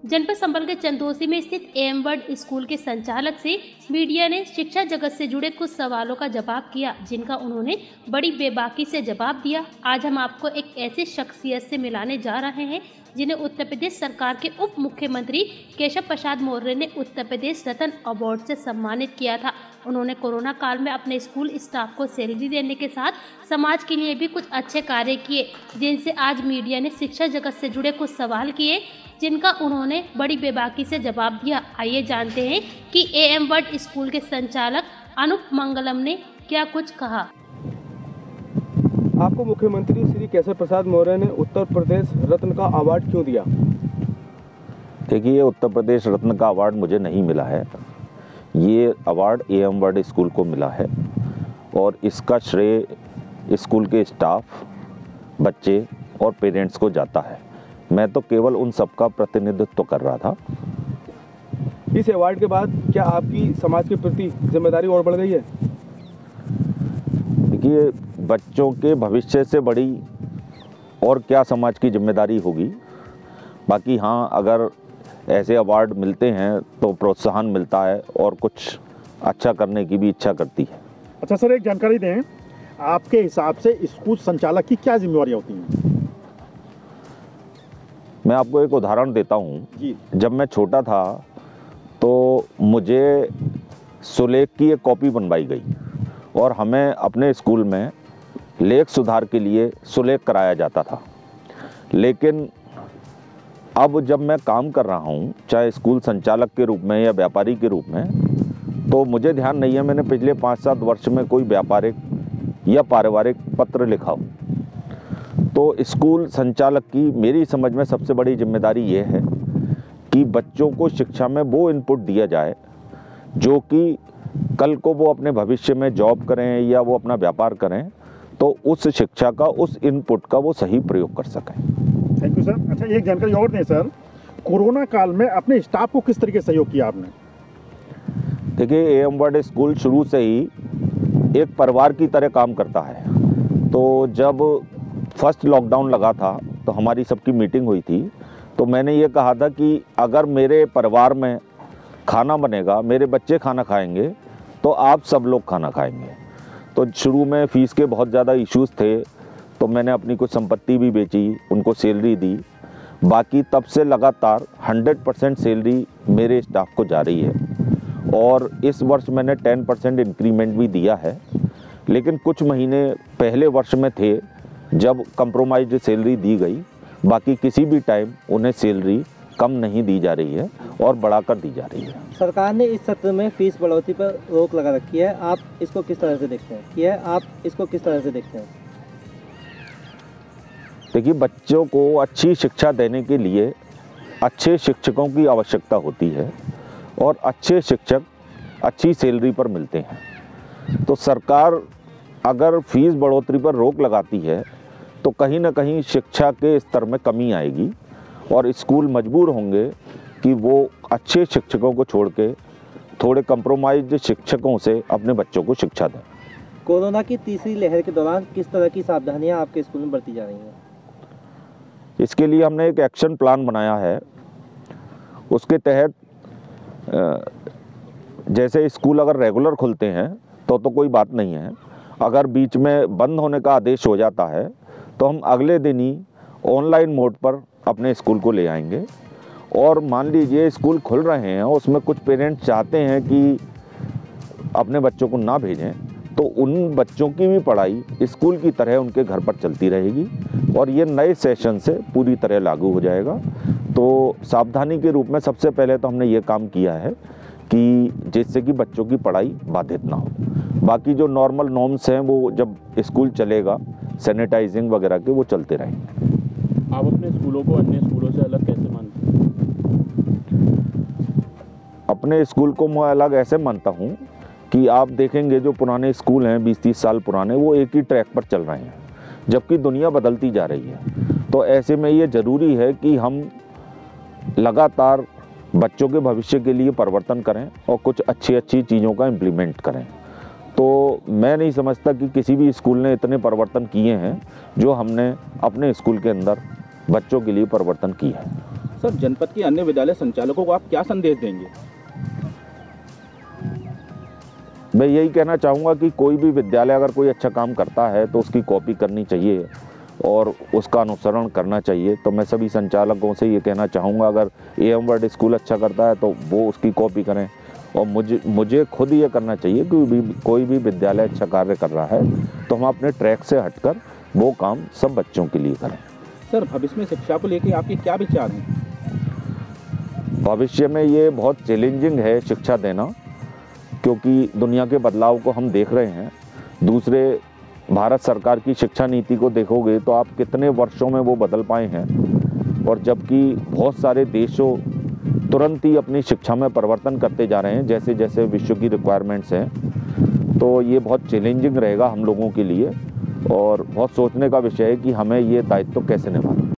जनपद संभल के चंदोसी में स्थित एम वर्ड स्कूल के संचालक से मीडिया ने शिक्षा जगत से जुड़े कुछ सवालों का जवाब किया, जिनका उन्होंने बड़ी बेबाकी से जवाब दिया। आज हम आपको एक ऐसे शख्सियत से मिलाने जा रहे हैं जिन्हें उत्तर प्रदेश सरकार के उप मुख्यमंत्री केशव प्रसाद मौर्य ने उत्तर प्रदेश रत्न अवार्ड से सम्मानित किया था। उन्होंने कोरोना काल में अपने स्कूल स्टाफ को सैलरी देने के साथ समाज के लिए भी कुछ अच्छे कार्य किए, जिनसे आज मीडिया ने शिक्षा जगत से जुड़े कुछ सवाल किए, जिनका उन्होंने बड़ी बेबाकी से जवाब दिया। आइए जानते हैं कि एम वर्ड स्कूल के संचालक अनूप मंगलम ने क्या कुछ कहा। आपको मुख्यमंत्री श्री केशव प्रसाद मौर्य ने उत्तर प्रदेश रत्न का अवार्ड क्यों दिया? देखिए, उत्तर प्रदेश रत्न का अवार्ड मुझे नहीं मिला है। ये अवार्ड एम वर्ड स्कूल को मिला है और इसका श्रेय स्कूल के स्टाफ, बच्चे और पेरेंट्स को जाता है। मैं तो केवल उन सबका प्रतिनिधित्व कर रहा था। इस अवार्ड के बाद क्या आपकी समाज के प्रति जिम्मेदारी और बढ़ गई है? देखिए, बच्चों के भविष्य से बड़ी और क्या समाज की जिम्मेदारी होगी। बाकी हाँ, अगर ऐसे अवार्ड मिलते हैं तो प्रोत्साहन मिलता है और कुछ अच्छा करने की भी इच्छा करती है। अच्छा सर, एक जानकारी दें, आपके हिसाब से स्कूल संचालक की क्या जिम्मेवारियाँ होती हैं? मैं आपको एक उदाहरण देता हूँ। जब मैं छोटा था तो मुझे सुलेख की एक कॉपी बनवाई गई और हमें अपने स्कूल में लेख सुधार के लिए सुलेख कराया जाता था। लेकिन अब जब मैं काम कर रहा हूँ, चाहे स्कूल संचालक के रूप में या व्यापारी के रूप में, तो मुझे ध्यान नहीं है मैंने पिछले 5-7 वर्ष में कोई व्यापारिक या पारिवारिक पत्र लिखा हो। तो स्कूल संचालक की मेरी समझ में सबसे बड़ी जिम्मेदारी ये है कि बच्चों को शिक्षा में वो इनपुट दिया जाए जो कि कल को वो अपने भविष्य में जॉब करें या वो अपना व्यापार करें तो उस शिक्षा का, उस इनपुट का वो सही प्रयोग कर सकें। Thank you sir. अच्छा, एक जानकारी और दें सर, कोरोना काल में अपने स्टाफ को किस तरीके से सहयोग किया आपने? देखिए, एम वर्ड स्कूल शुरू से ही एक परिवार की तरह काम करता है। तो जब फर्स्ट लॉकडाउन लगा था तो हमारी सबकी मीटिंग हुई थी, तो मैंने ये कहा था कि अगर मेरे परिवार में खाना बनेगा, मेरे बच्चे खाना खाएंगे, तो आप सब लोग खाना खाएंगे। तो शुरू में फ़ीस के बहुत ज़्यादा इश्यूज़ थे, तो मैंने अपनी कुछ संपत्ति भी बेची, उनको सैलरी दी। बाकी तब से लगातार 100% सैलरी मेरे स्टाफ को जा रही है और इस वर्ष मैंने 10% इंक्रीमेंट भी दिया है। लेकिन कुछ महीने पहले वर्ष में थे जब कंप्रोमाइज्ड सैलरी दी गई, बाकी किसी भी टाइम उन्हें सैलरी कम नहीं दी जा रही है और बढ़ाकर दी जा रही है। सरकार ने इस सत्र में फीस बढ़ोतरी पर रोक लगा रखी है, आप इसको किस तरह से देखते हैं? देखिए, बच्चों को अच्छी शिक्षा देने के लिए अच्छे शिक्षकों की आवश्यकता होती है और अच्छे शिक्षक अच्छी सैलरी पर मिलते हैं। तो सरकार अगर फीस बढ़ोतरी पर रोक लगाती है तो कहीं ना कहीं शिक्षा के स्तर में कमी आएगी और स्कूल मजबूर होंगे कि वो अच्छे शिक्षकों को छोड़ के थोड़े कंप्रोमाइज्ड शिक्षकों से अपने बच्चों को शिक्षा दें। कोरोना की तीसरी लहर के दौरान किस तरह की सावधानियां आपके स्कूल में बरती जा रही हैं? इसके लिए हमने एक एक्शन प्लान बनाया है। उसके तहत जैसे स्कूल अगर रेगुलर खुलते हैं तो कोई बात नहीं है, अगर बीच में बंद होने का आदेश हो जाता है तो हम अगले दिन ही ऑनलाइन मोड पर अपने स्कूल को ले आएंगे। और मान लीजिए स्कूल खुल रहे हैं, उसमें कुछ पेरेंट्स चाहते हैं कि अपने बच्चों को ना भेजें, तो उन बच्चों की भी पढ़ाई स्कूल की तरह उनके घर पर चलती रहेगी और ये नए सेशन से पूरी तरह लागू हो जाएगा। तो सावधानी के रूप में सबसे पहले तो हमने ये काम किया है कि जिससे कि बच्चों की पढ़ाई बाधित ना हो। बाकी जो नॉर्मल नॉर्म्स हैं वो जब स्कूल चलेगा, सैनिटाइजिंग वगैरह के, वो चलते रहेंगे। आप अपने स्कूलों को अन्य स्कूलों से अलग कैसे मानते हैं? अपने स्कूल को मैं अलग ऐसे मानता हूँ कि आप देखेंगे जो पुराने स्कूल हैं 20-30 साल पुराने, वो एक ही ट्रैक पर चल रहे हैं, जबकि दुनिया बदलती जा रही है। तो ऐसे में ये ज़रूरी है कि हम लगातार बच्चों के भविष्य के लिए परिवर्तन करें और कुछ अच्छी चीज़ों का इम्प्लीमेंट करें। तो मैं नहीं समझता कि किसी भी स्कूल ने इतने परिवर्तन किए हैं जो हमने अपने स्कूल के अंदर बच्चों के लिए परिवर्तन किए हैं। सर, जनपद के अन्य विद्यालय संचालकों को आप क्या संदेश देंगे? मैं यही कहना चाहूँगा कि कोई भी विद्यालय अगर कोई अच्छा काम करता है तो उसकी कॉपी करनी चाहिए और उसका अनुसरण करना चाहिए। तो मैं सभी संचालकों से ये कहना चाहूँगा, अगर AM वर्ड स्कूल अच्छा करता है तो वो उसकी कॉपी करें, और मुझे खुद ये करना चाहिए कि कोई भी विद्यालय अच्छा कार्य कर रहा है तो हम अपने ट्रैक से हटकर वो काम सब बच्चों के लिए करें। सर, भविष्य में शिक्षा को लेकर आपके क्या विचार हैं? भविष्य में ये बहुत चैलेंजिंग है शिक्षा देना, क्योंकि दुनिया के बदलाव को हम देख रहे हैं। दूसरे भारत सरकार की शिक्षा नीति को देखोगे तो आप कितने वर्षों में वो बदल पाए हैं, और जबकि बहुत सारे देशों तुरंत ही अपनी शिक्षा में परिवर्तन करते जा रहे हैं जैसे जैसे विश्व की रिक्वायरमेंट्स हैं। तो ये बहुत चैलेंजिंग रहेगा हम लोगों के लिए, और बहुत सोचने का विषय है कि हमें ये दायित्व कैसे निभाना है।